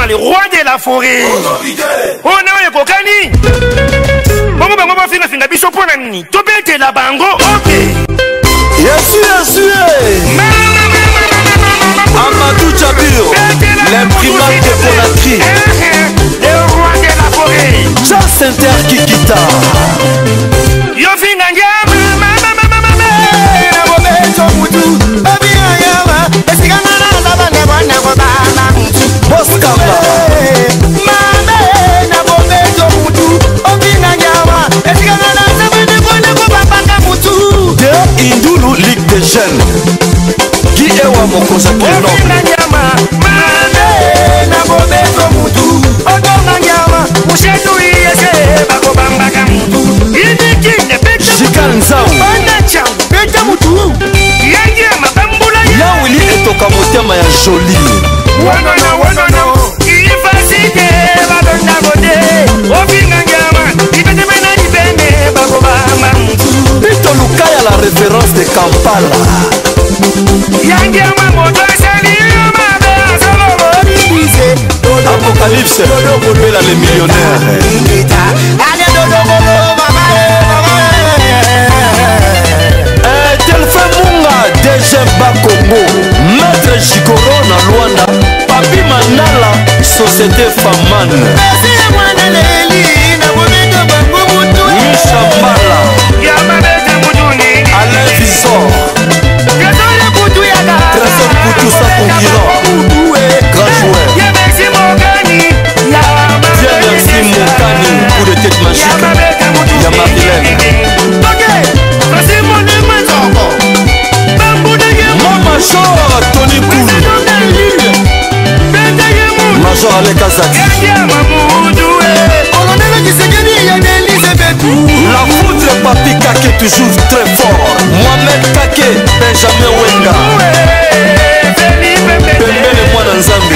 le roi de la forêt. Oh non, il kokani. Bongo bango ba finga finga biso pona nini. Tobete la bango. OK. Yesu. Amadou Djabir, l'imprimante de Conakry. Le roi de la forêt. Charles Saint-Terre Kikita. Yo finga ngama. Indulu Ligue des Jeunes. Qui est wa mokosa kilo? Jikal Nzao. Yawili etoka motema ya joli. Pito Lukaya, la référence de Kampala. Apocalypse, Bella les millionnaires. Delphin Munga, DG Bakongo, Maître Jigoro na Luanda, Papi Manala, Société Faman. Mishambala, Alain Visor, Trésor Boutou sans concurrent, grand joueur. Bien merci Mokani pour le tête magique. Yamarlène. Major Tony Koul, Major Alek Azaki, la foudre Papi Kake toujours très fort. Mohamed Kake, Benjamin Wenga, Pembele Mwana Nzambi,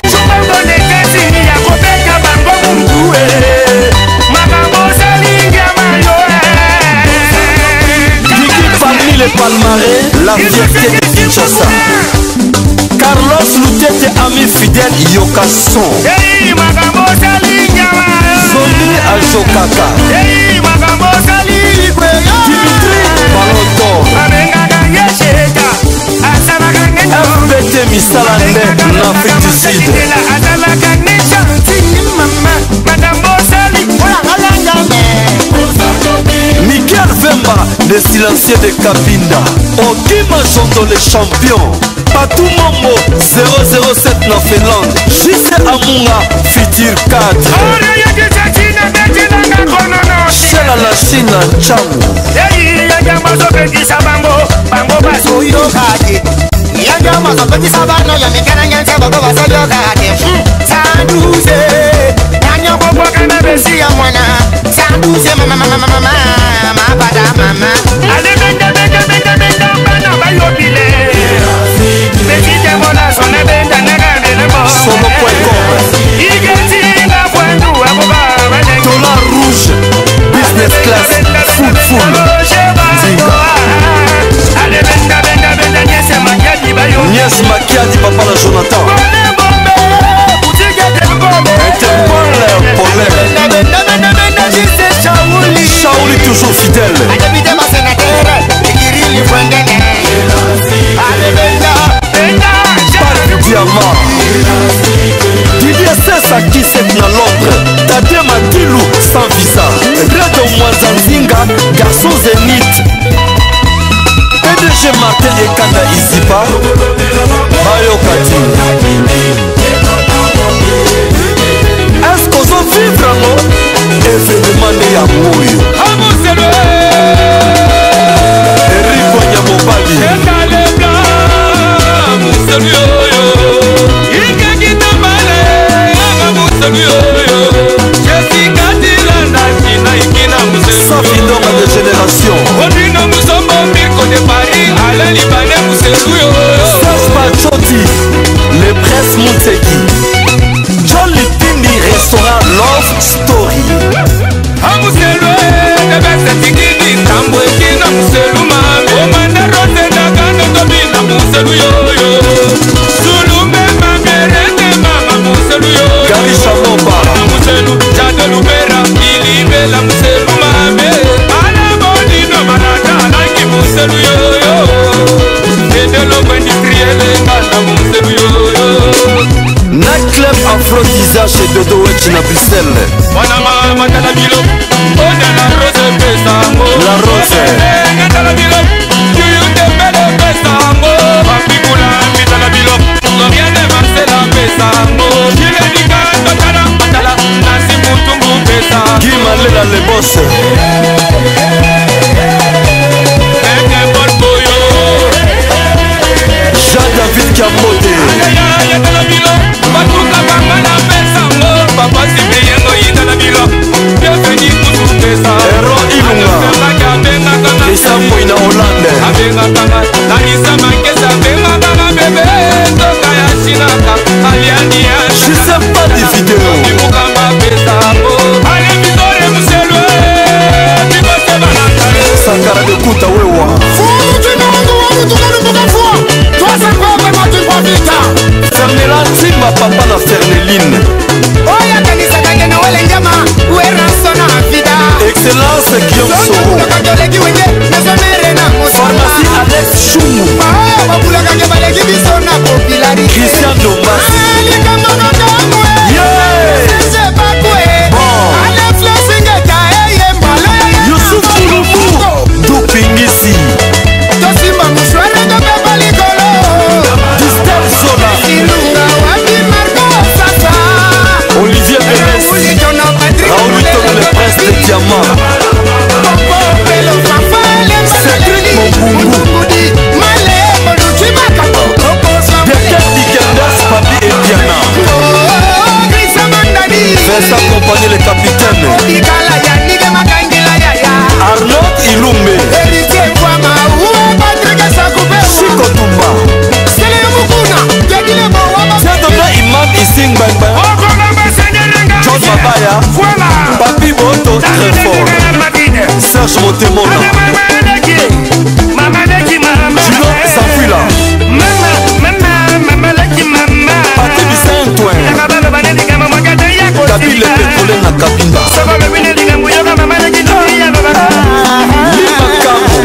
Kiki parmi les palmarès, la fierté de Kinshasa. Carlos Lutete, ami fidèle Yokason. Zoni Ajokaka. Dimitri Balotor. FBT Misalande, l'Afrique du Sud. Michael Vemba, le silencieux de Kabinda. Okima Jondo, les champions. Patou Momo 007 na Finlande. JC Amunga Futur 4. Shela la Chine Chamu. Dollar rouge, business class, full. Nias Makiadi, papa la Jonathan. Interpol, Shaouli toujours fidèle. Diamant. Didier Sessa qui s'est dans Londres. Tadé Matilou sans visa. Redo Mwanzanzinga, garçon Zénith. PDG Martin et Kanda Isipa. Mayo Kati. Est-ce qu'on va vivre non? Événement de Yamoyo. Eric Nyamobali. Safindonga de génération. Serge Bachoti, les presses Monteki. John Lipindi, restaurant Love Story. Eza moi na Hollande abengakanga Lalisa Makesa abengakanga bebe toka ya Chinaka aliani ya Je sais pas des vidéos Mukamba pesa mo ale bitore muselwe bikote banakale Sankara de Kuta wewa Fulu chinongo wanu tukanu mukafua Twasa kwa matu kwa vita Fernela Timba papa na Ferneline Oya kanisa kange na wale njama Uera sona vida Excellence Guillaume Soro Kakatoleki wende Nasomere na musama Pharmacie Alex Chungu Wabula kange baleki bisona popularité Christian Dombas Alika mwakangamwe Sese bakwe Ale flesingeta eye mbale Youssouf Kouloubou Dupingisi Tosimba mushwere toka balikolo Distel Zola Ilunga wapi Marco Sasa Olivier Pérez Raoul Tom le prince de diamant Cédric Mobungu Pierre Dikendas Papi et Diana Vincent Compagnie le capitaine Arnaud Iloumé Chico Toumba Tiens donna Imam Ising Bang Bang John Mabaya Papi Boto très fort Serge Motemona Juno Zafula Pati Bisaint-Toin Kabile Pétrolé na Kabinda Lima Kamo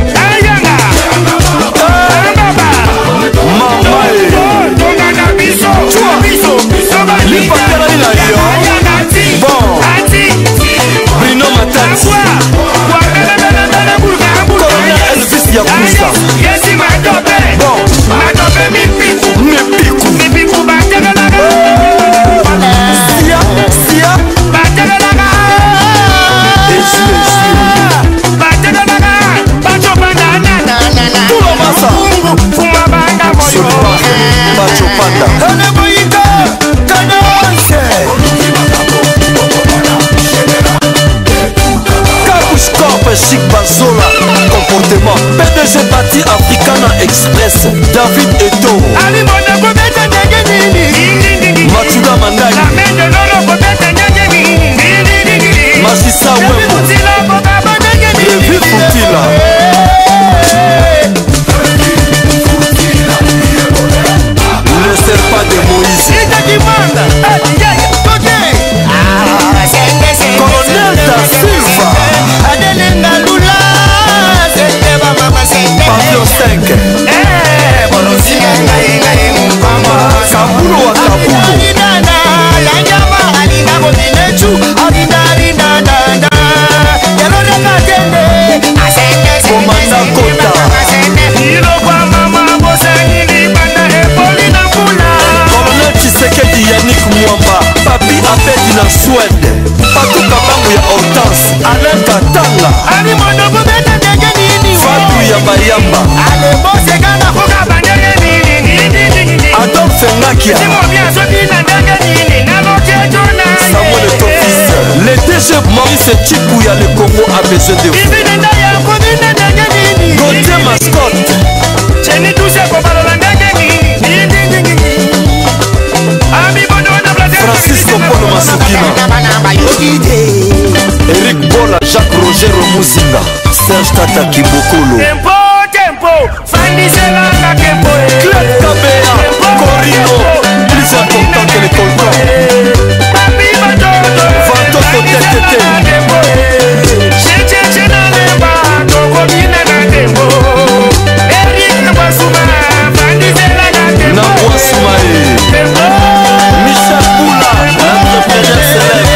Mamae Lipa Kalai na yo Bon Bruno Matati Colonel Elvis Yakuza Bon Mepiku Sia Sia Tulomasa Soliba Bacho Panda Kabush Corp Chic Bazola Comportement PDG Bati Africana Express David Eto Matuda Mandai Magissa Wembo Levi Futila Le serpent de Moïse Colonel da Silva Pavillon 5 Kabulu wa Kabulu Komanda Kota Colonel Tshisekedi Yannick Mwamba Papi Abedi na Suède Patou Kabangu ya Hortense Alain Katanga Fatu ya Bayamba Adolphe Ngakia Samuel Tofis Le DG Maurice Chikouya le Congo a besoin de vous Gauthier Mascotte Francisco Polo Masukina Eric Bola Jacques Roger Romuzinga Serge Tata Kibokolo Claude Kabea Corino plus important que les coltons Fantoto TTT Nabwa Soumae Michel Poula l'entrepreneur célèbre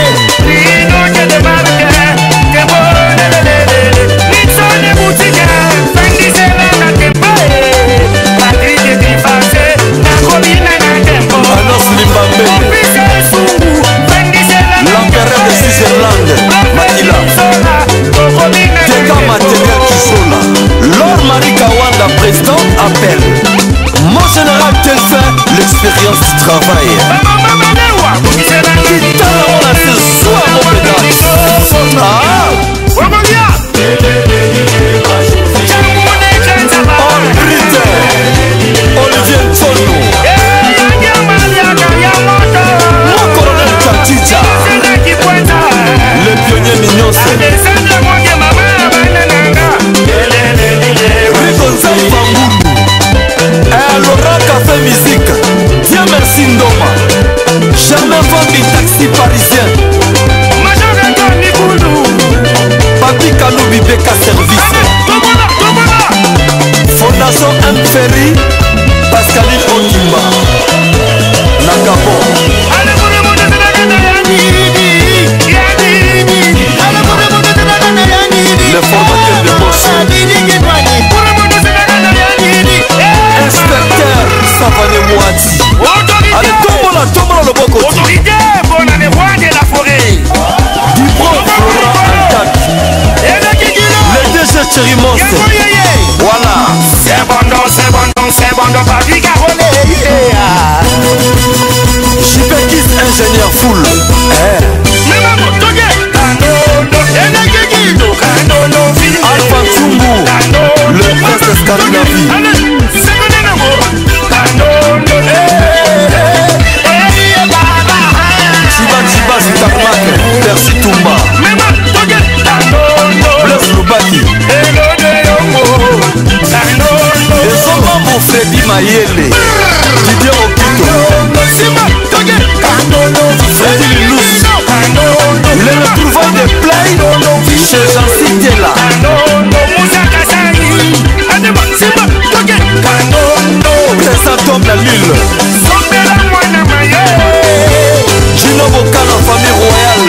chéri Monstre. Voilà. C'est bon, Patrick Carolé. JP ingénieur full. Alpha Tsumbu, le prince Scandinavie. Chiba Zitakmak, Percy Tumba, Blaise Lubaki, les hommes ont Freddy Mayele, Didier Okito, Freddy Lilous, les retrouvailles de Play chez Jancy Diela, Présentom la Lille, Gino Boka la famille royale,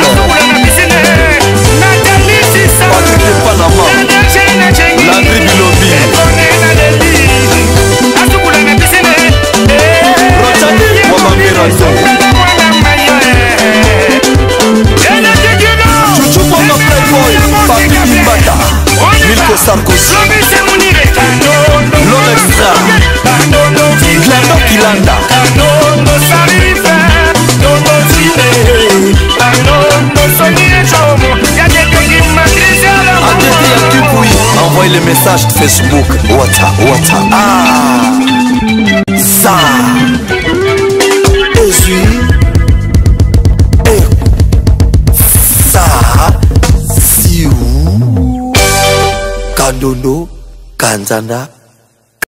Patrick de Panama, Landry Bilobi, Rochadi Wabangerazo, Chouchou Bonga Playboy, Papi Mbata, Milko Sarkozy, L'homme extra, Glendo Kilanda, envoyez les messages Facebook. Wata. Ah, ça. Et ça. Siou. Kandono. Kanzana.